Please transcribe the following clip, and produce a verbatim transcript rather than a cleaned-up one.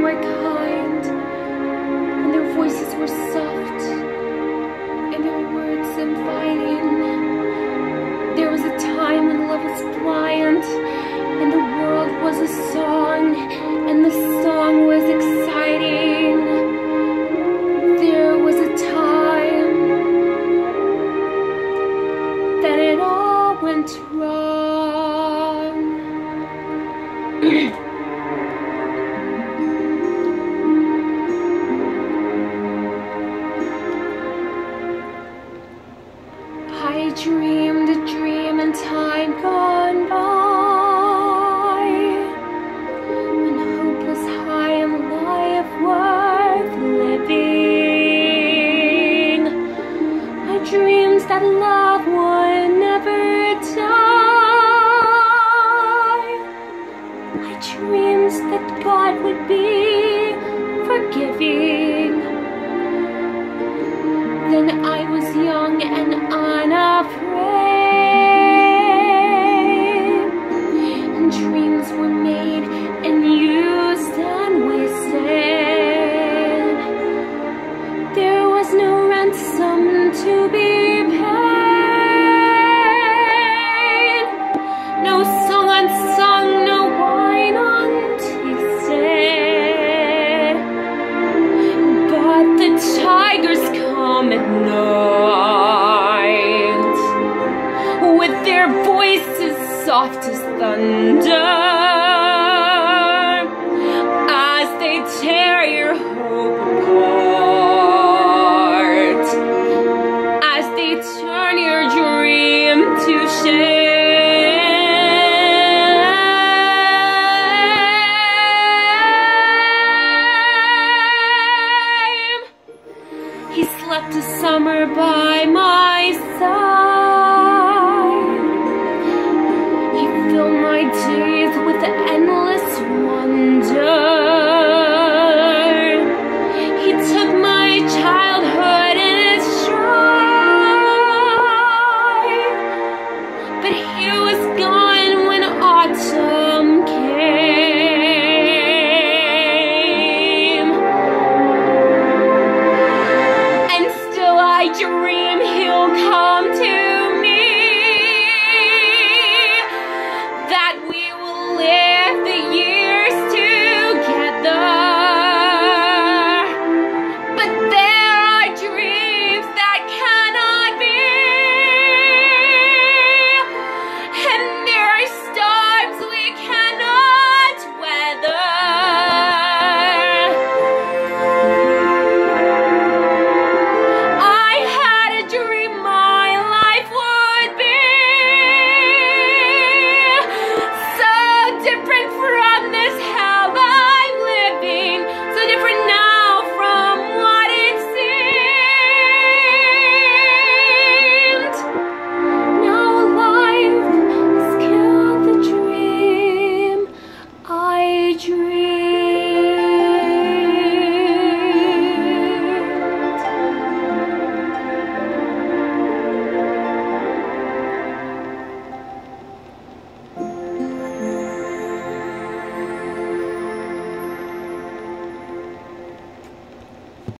them were kind, and their voices were soft, and their words inviting. There was a time when love was blind, and the world was a song, and the song was exciting. There was a time that it all went wrong. I dreamed a dream in time gone by, when hope was high and life worth living. I dreamed that love would never die. I dreamed that God would be forgiving. Then I was young and unafraid, and dreams were made and used and wasted. There was no ransom to be paid, no song unsung, no wine untasted. But the tigers come at night, with their voices soft as thunder, as they tear your hope apart, as they turn your dream to shame.